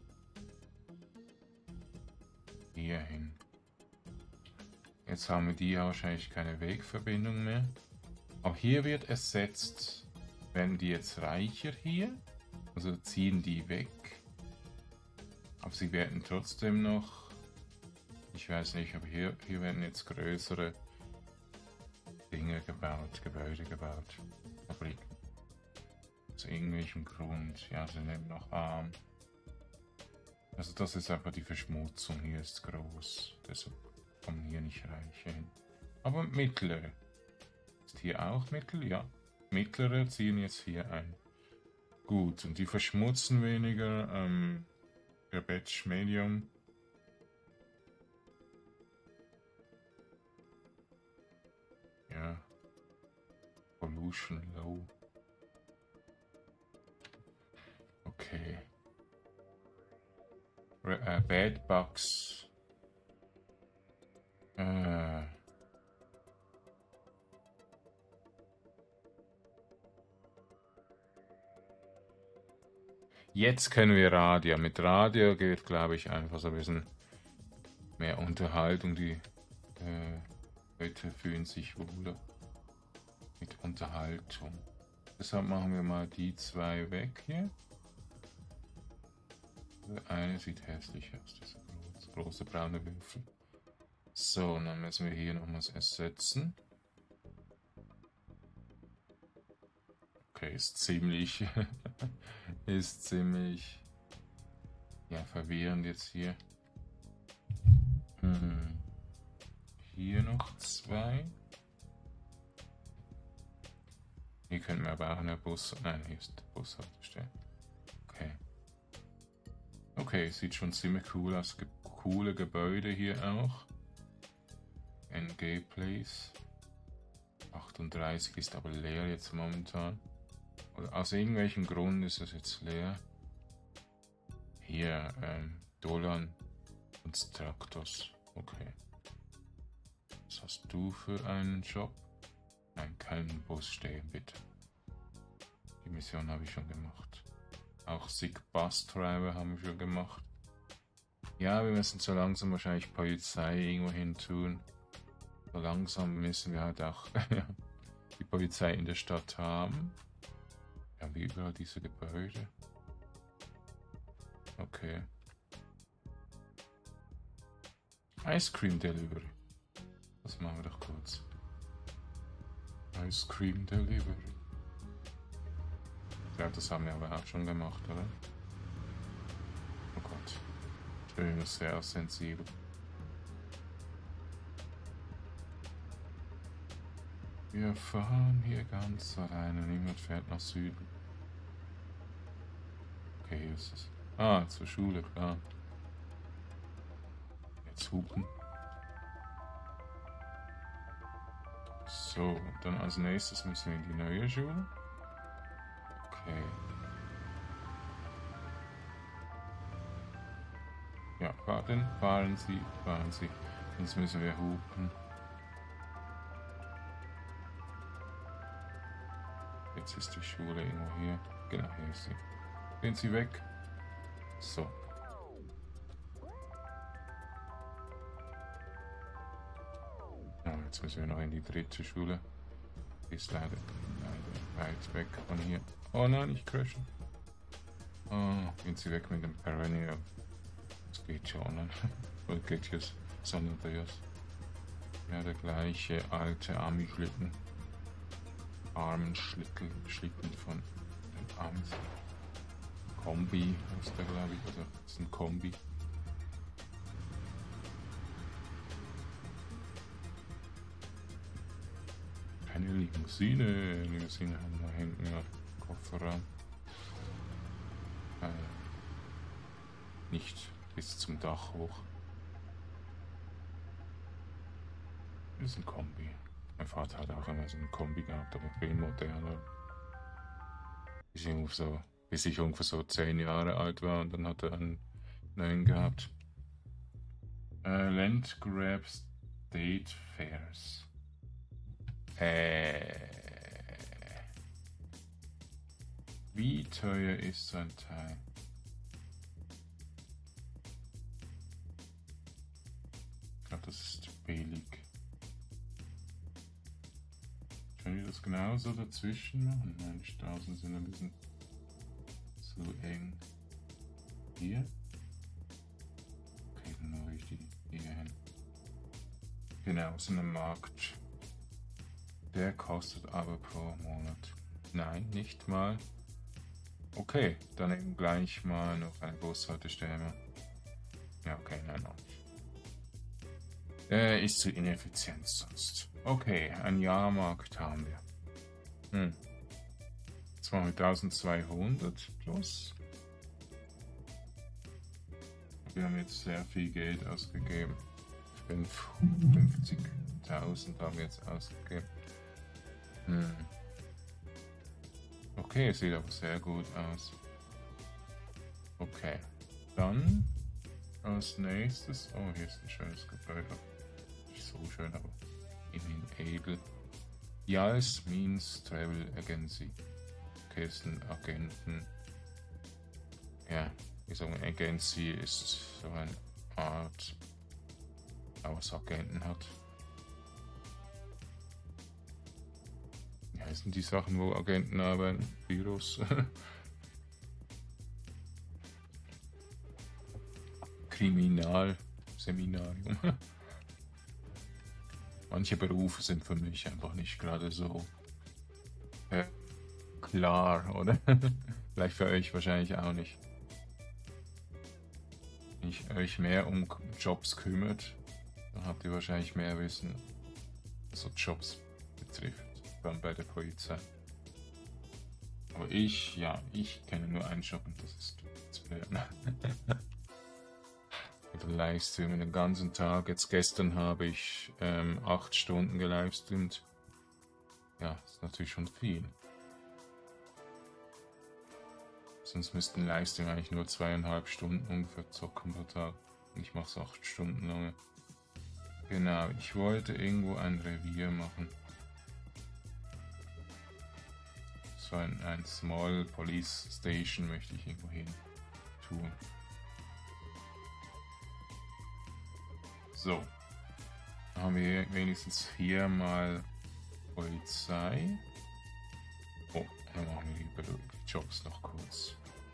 hier hin. Jetzt haben wir die wahrscheinlich keine Wegverbindung mehr. Auch hier wird ersetzt. Werden die jetzt reicher hier? Also ziehen die weg. Aber sie werden trotzdem noch... Ich weiß nicht, aber hier, hier werden jetzt größere Dinge gebaut, Gebäude gebaut. Fabriken. Aus irgendwelchem Grund. Ja, sie nehmen noch arm. Also das ist einfach die Verschmutzung. Hier ist groß. Deshalb kommen hier nicht reiche hin. Aber mittlere. Ist hier auch mittel? Ja. Mittlere ziehen jetzt hier ein. Gut, und die verschmutzen weniger. Ähm, Garbage Medium. Ja. Pollution Low. Okay. Re äh, Bad Bugs. Äh. Jetzt können wir Radio. Mit Radio geht, glaube ich, einfach so ein bisschen mehr Unterhaltung. Die äh, Leute fühlen sich wohler mit Unterhaltung. Deshalb machen wir mal die zwei weg hier. Der eine sieht hässlich aus, dieser große, große braune Würfel. So, und dann müssen wir hier noch was ersetzen. Okay, ist ziemlich, ist ziemlich, ja, verwirrend jetzt hier. Hm. Hier noch zwei. Hier können wir aber auch eine Bus, nein, hier ist der Bushaltestelle. Okay. Okay, sieht schon ziemlich cool aus. Ge coole Gebäude hier auch. N G Place. achtunddreißig ist aber leer jetzt momentan. Oder aus irgendwelchem Grund ist es jetzt leer. Hier, ähm, Dolan und Traktos. Okay. Was hast du für einen Job? Nein, keinen Bus stehen, bitte. Die Mission habe ich schon gemacht. Auch Sick Bus Driver haben wir schon gemacht. Ja, wir müssen so langsam wahrscheinlich Polizei irgendwo hin tun. So langsam müssen wir halt auch die Polizei in der Stadt haben. Wir haben überall diese Gebäude. Okay. Ice Cream Delivery. Das machen wir doch kurz. Ice Cream Delivery. Ja, das haben wir aber auch schon gemacht, oder? Oh Gott. Ich bin sehr sensibel. Wir fahren hier ganz alleine. Niemand fährt nach Süden. Okay, hier ist es. Ah, zur Schule, klar. Jetzt hupen. So, und dann als nächstes müssen wir in die neue Schule. Okay. Ja, fahren, fahren Sie, fahren Sie. Sonst müssen wir hupen. Jetzt ist die Schule irgendwo hier. Genau, hier ist sie. Gehen Sie weg. So. Oh, jetzt müssen wir noch in die dritte Schule. Die ist leider, leider weit weg von hier. Oh nein, ich crashen. Oh, gehen Sie weg mit dem Perennial. Das geht schon, ne? Oder geht hier San Andreas? Ja, der gleiche alte Ami-Schlitten. Armenschlitten Schlitten von den Amis. Kombi heißt der, glaube ich. Also, das ist ein Kombi. Keine Limousine. Limousine haben wir hinten im Kofferraum. Äh, nicht bis zum Dach hoch. Das ist ein Kombi. Mein Vater hat auch immer so einen Kombi gehabt, aber viel moderner. Bis ich ungefähr so, bis ich ungefähr so zehn Jahre alt war und dann hat er einen neuen gehabt. Äh, Landgrab State Fairs. Äh, wie teuer ist so ein Teil? Ich glaube, das ist billig. Können wir das genauso dazwischen machen? Nein, die Straßen sind ein bisschen zu eng. Hier? Okay, dann mache ich die hier hin. Genau, so ein Markt. Der kostet aber pro Monat. Nein, nicht mal. Okay, dann eben gleich mal noch eine Bushaltestelle. Ja, okay, nein, noch nicht. Äh, ist zu ineffizient sonst. Okay, ein Jahrmarkt haben wir. Hm. Jetzt machen wir eintausendzweihundert plus. Wir haben jetzt sehr viel Geld ausgegeben. fünfzigtausend haben wir jetzt ausgegeben. Hm. Okay, sieht aber sehr gut aus. Okay, dann als nächstes. Oh, hier ist ein schönes Gebäude. Nicht so schön, aber immerhin edel. Yas Means Travel Agency. Okay, ist ein Agenten. Ja, ich sage mal, Agency ist so eine Art, was Agenten hat. Wie heißen die Sachen, wo Agenten arbeiten? Büros. Kriminalseminarium. Manche Berufe sind für mich einfach nicht gerade so äh, klar, oder? Vielleicht für euch wahrscheinlich auch nicht. Wenn ihr euch mehr um Jobs kümmert, dann habt ihr wahrscheinlich mehr Wissen, was so Jobs betrifft, dann bei der Polizei. Aber ich, ja, ich kenne nur einen Job und das ist zu lernen. Über Livestream den ganzen Tag. Jetzt gestern habe ich ähm, acht Stunden gelivestreamt. Ja, ist natürlich schon viel. Sonst müssten Livestream eigentlich nur zweieinhalb Stunden ungefähr zocken pro Tag. Und ich mache es acht Stunden lange. Genau, ich wollte irgendwo ein Revier machen. So ein, ein Small Police Station möchte ich irgendwo hin tun. So. Haben wir wenigstens hier mal Polizei. Oh, dann machen wir die Jobs noch kurz.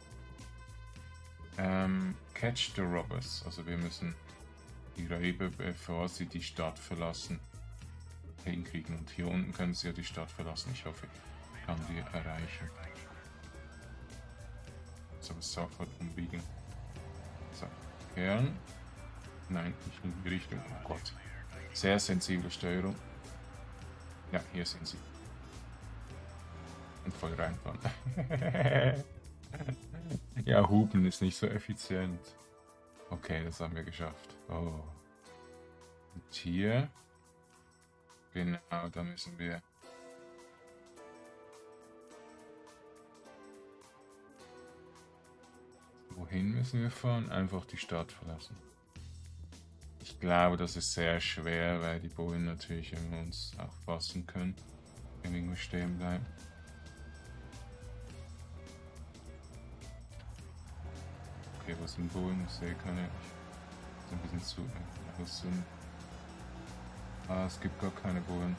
Ähm, catch the robbers. Also wir müssen die Räuber, bevor sie die Stadt verlassen, hinkriegen. Und hier unten können sie ja die Stadt verlassen. Ich hoffe, ich kann die erreichen. So, sofort umbiegen. So, Kern. Nein, nicht in die Richtung. Oh Gott. Sehr sensible Steuerung. Ja, hier sind sie. Und voll reinfahren. Ja, Hupen ist nicht so effizient. Okay, das haben wir geschafft. Oh. Und hier. Genau, da müssen wir. Wohin müssen wir fahren? Einfach die Stadt verlassen. Ich glaube, das ist sehr schwer, weil die Bullen natürlich immer uns auch fassen können, wenn wir irgendwo stehen bleiben. Okay, wo sind Bullen? Ich sehe keine. Ich ein bisschen zu. Äh, was sind. Ah, es gibt gar keine Bullen.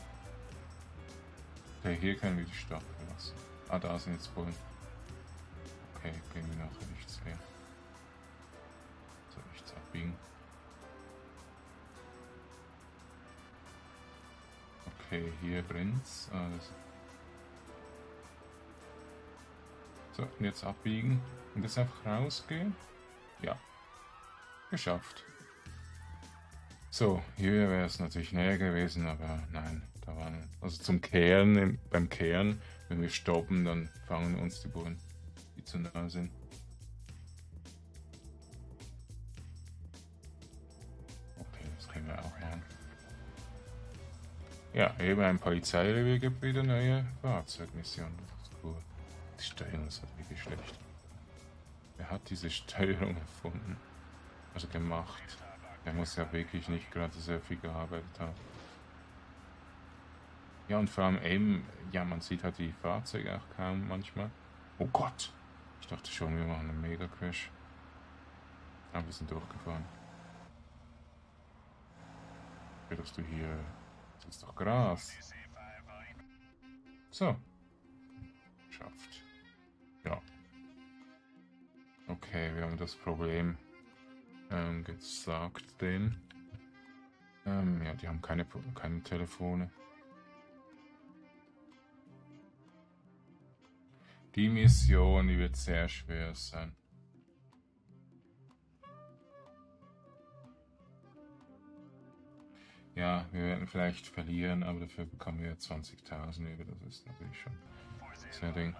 Okay, hier können wir die Stadt verlassen. Ah, da sind jetzt Bullen. Okay, gehen wir nach rechts her. So, rechts abbiegen. Okay, hier brennt's. Ah, so, und jetzt abbiegen. Und jetzt einfach rausgehen. Ja. Geschafft. So, hier wäre es natürlich näher gewesen, aber nein, da waren. Also zum Kehren, beim Kehren, wenn wir stoppen, dann fangen uns die Bullen, die zu nah sind. Okay, das können wir auch machen. Ja, eben ein Polizeirevier gibt wieder neue Fahrzeugmissionen. Das ist cool. Die Steuerung ist halt wirklich schlecht. Wer hat diese Steuerung erfunden? Also gemacht. Der muss ja wirklich nicht gerade sehr viel gearbeitet haben. Ja, und vor allem eben, ja, man sieht halt die Fahrzeuge auch kaum manchmal. Oh Gott! Ich dachte schon, wir machen einen Mega-Crash. Aber wir sind durchgefahren. Dass du hier. Das ist doch Gras. So. Schafft. Ja. Okay, wir haben das Problem ähm, gesagt denen. Ähm, ja, die haben keine, keine Telefone. Die Mission, die wird sehr schwer sein. Ja, wir werden vielleicht verlieren, aber dafür bekommen wir zwanzigtausend über. Das ist natürlich schon sehr Ding.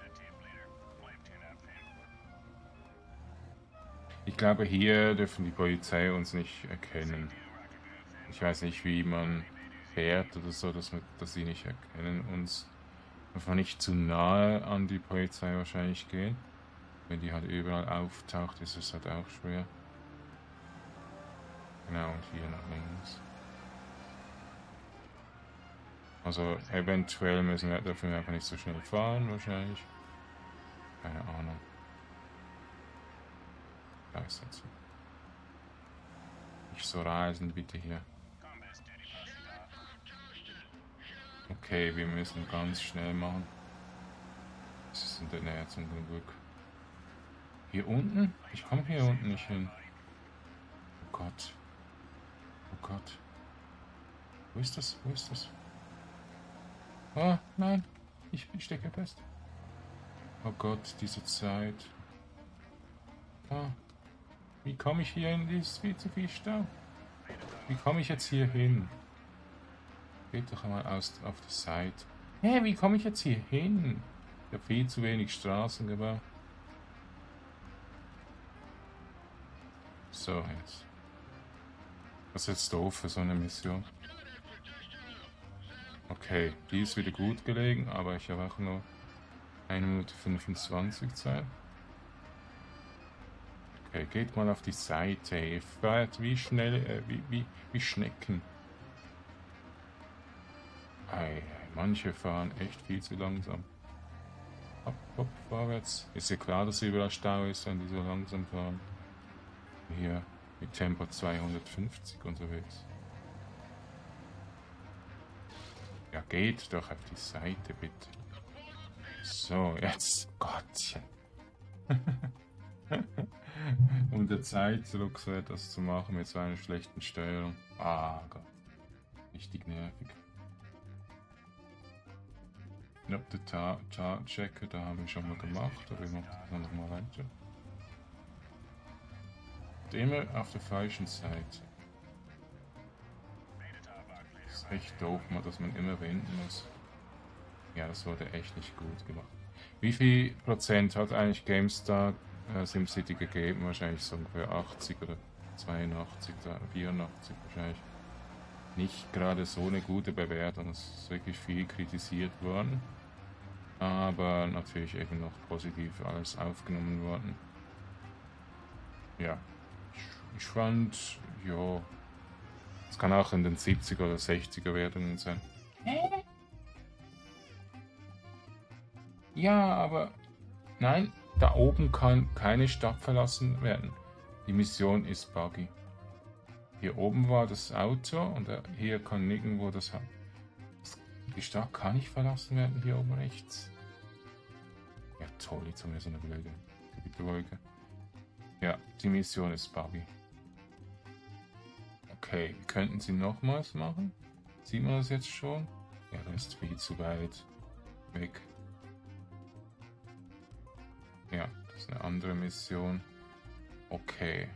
Ich glaube, hier dürfen die Polizei uns nicht erkennen. Ich weiß nicht, wie man fährt oder so, dass, wir, dass sie nicht erkennen uns. Einfach nicht zu nahe an die Polizei wahrscheinlich gehen. Wenn die halt überall auftaucht, ist es halt auch schwer. Genau, und hier nach links. Also eventuell müssen wir, dürfen wir einfach nicht so schnell fahren, wahrscheinlich. Keine Ahnung. Da ist jetzt. Nicht so reisen, bitte hier. Okay, wir müssen ganz schnell machen. Das ist in der Nähe zum Glück. Hier unten? Ich komme hier unten nicht hin. Oh Gott. Oh Gott. Wo ist das? Wo ist das? Oh, nein. Ich stecke fest. Oh Gott, diese Zeit. Oh. Wie komme ich hier hin? Es ist viel zu viel Stau. Wie komme ich jetzt hier hin? Geht doch einmal aus, auf die Seite. Hä, hey, wie komme ich jetzt hier hin? Ich habe viel zu wenig Straßen gebaut. So, jetzt. Das ist jetzt doof für so eine Mission. Okay, die ist wieder gut gelegen, aber ich habe auch nur eine Minute fünfundzwanzig Zeit. Okay, geht mal auf die Seite. Ihr fährt wie schnell, äh, wie, wie, wie Schnecken. Ei, manche fahren echt viel zu langsam. Hopp, hopp, vorwärts. Ist ja klar, dass überall Stau ist, wenn die so langsam fahren. Hier mit Tempo zweihundertfünfzig unterwegs. Ja, geht doch auf die Seite, bitte. So, jetzt. Gottchen. Unter Zeitdruck so etwas zu machen mit so einer schlechten Steuerung. Ah Gott. Richtig nervig. Ja, der Chart-Checker, da haben wir schon mal gemacht, aber wir machen das noch mal weiter. Und immer auf der falschen Seite. Das ist echt doof, dass man immer wenden muss. Ja, das wurde echt nicht gut gemacht. Wie viel Prozent hat eigentlich GameStar äh, SimCity gegeben? Wahrscheinlich so ungefähr achtzig oder zweiundachtzig, vierundachtzig wahrscheinlich. Nicht gerade so eine gute Bewertung, es ist wirklich viel kritisiert worden. Aber natürlich eben noch positiv alles aufgenommen worden. Ja, ich, ich fand, ja, es kann auch in den siebziger oder sechziger Wertungen sein. Hä? Ja, aber nein, da oben kann keine Stadt verlassen werden. Die Mission ist buggy. Hier oben war das Auto und hier kann nirgendwo das Haus. Die Stadt kann nicht verlassen werden, hier oben rechts. Ja toll, jetzt haben wir so eine blöde Gewitterwolke. Ja, die Mission ist buggy. Okay, könnten sie nochmals machen? Sieht man das jetzt schon? Ja, das ist viel zu weit weg. Ja, das ist eine andere Mission. Okay.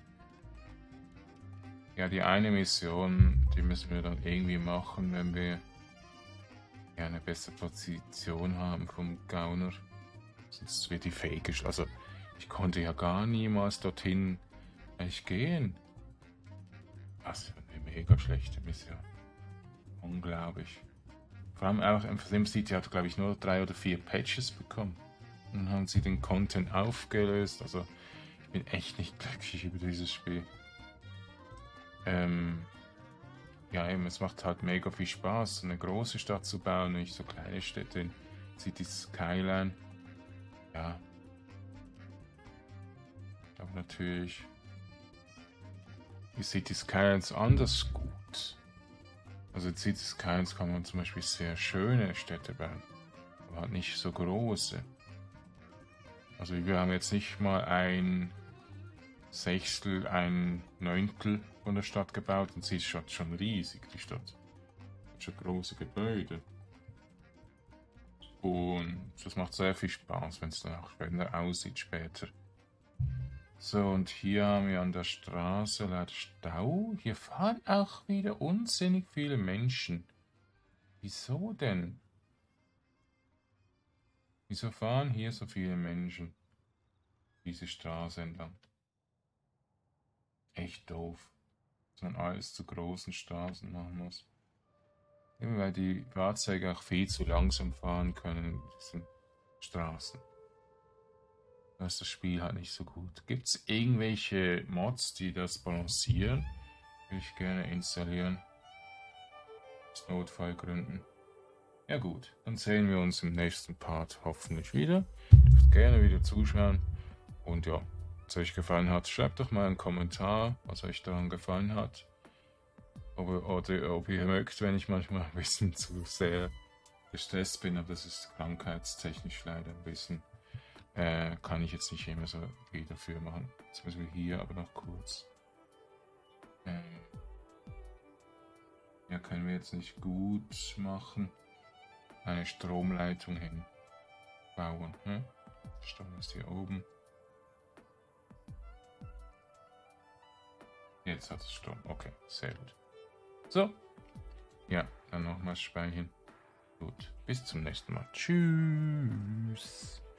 Ja, die eine Mission, die müssen wir dann irgendwie machen, wenn wir ja, eine bessere Position haben vom Gauner. Sonst wird die fake. Also, ich konnte ja gar niemals dorthin eigentlich gehen. Das ist eine mega schlechte Mission. Unglaublich. Vor allem auch SimCity hat, glaube ich, nur drei oder vier Patches bekommen. Und dann haben sie den Content aufgelöst. Also, ich bin echt nicht glücklich über dieses Spiel. Ähm, ja, eben, es macht halt mega viel Spaß, so eine große Stadt zu bauen, nicht so kleine Städte in City Skyline. Ja. Aber natürlich ist City Skylines anders gut. Also in City Skylines kann man zum Beispiel sehr schöne Städte bauen, aber halt nicht so große. Also wir haben jetzt nicht mal ein Sechstel, ein Neuntel von der Stadt gebaut und sie ist schon, schon riesig, die Stadt. Hat schon große Gebäude. Und das macht sehr viel Spaß, wenn es dann auch schöner aussieht später. So, und hier haben wir an der Straße leider Stau. Hier fahren auch wieder unsinnig viele Menschen. Wieso denn? Wieso fahren hier so viele Menschen diese Straße entlang? Echt doof, dass man alles zu großen Straßen machen muss. Eben weil die Fahrzeuge auch viel zu langsam fahren können in diesen Straßen. Da ist das Spiel halt nicht so gut. Gibt es irgendwelche Mods, die das balancieren? Würde ich gerne installieren. Aus Notfallgründen. Ja gut, dann sehen wir uns im nächsten Part hoffentlich wieder. Ihr dürft gerne wieder zuschauen. Und ja, wenn es euch gefallen hat, schreibt doch mal einen Kommentar, was euch daran gefallen hat. Ob, oder ob ihr mögt, wenn ich manchmal ein bisschen zu sehr gestresst bin, aber das ist krankheitstechnisch leider ein bisschen. Äh, kann ich jetzt nicht immer so viel dafür machen. Jetzt müssen wir hier aber noch kurz. Ähm, ja, können wir jetzt nicht gut machen. Eine Stromleitung hinbauen. Ne? Der Strom ist hier oben. Jetzt hat es Strom. Okay, sehr gut. So. Ja, dann nochmal speichern. Gut, bis zum nächsten Mal. Tschüss.